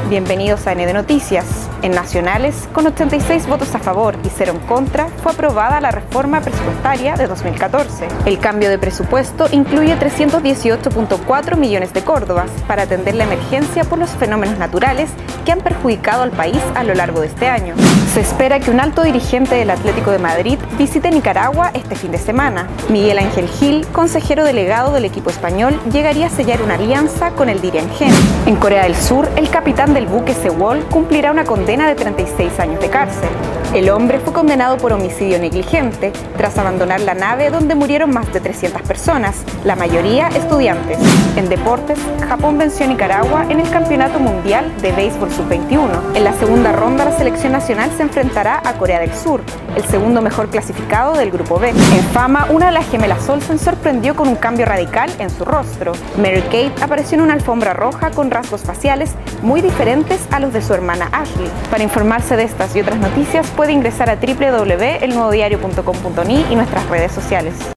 Bienvenidos a ND Noticias. En nacionales, con 86 votos a favor y 0 en contra, fue aprobada la reforma presupuestaria de 2014. El cambio de presupuesto incluye 318.4 millones de córdobas para atender la emergencia por los fenómenos naturales que han perjudicado al país a lo largo de este año. Se espera que un alto dirigente del Atlético de Madrid visite Nicaragua este fin de semana. Miguel Ángel Gil, consejero delegado del equipo español, llegaría a sellar una alianza con el Diriangén. En Corea del Sur, el capitán del buque Sewol cumplirá una condena de 36 años de cárcel. El hombre fue condenado por homicidio negligente tras abandonar la nave donde murieron más de 300 personas, la mayoría estudiantes. En deportes, Japón venció a Nicaragua en el Campeonato Mundial de Béisbol Sub-21. En la segunda ronda, la selección nacional se enfrentará a Corea del Sur, el segundo mejor clasificado del Grupo B. En fama, una de las gemelas Olsen sorprendió con un cambio radical en su rostro. Mary-Kate apareció en una alfombra roja con rasgos faciales muy diferentes a los de su hermana Ashley. Para informarse de estas y otras noticias, puede ingresar a www.elnuevodiario.com.ni y nuestras redes sociales.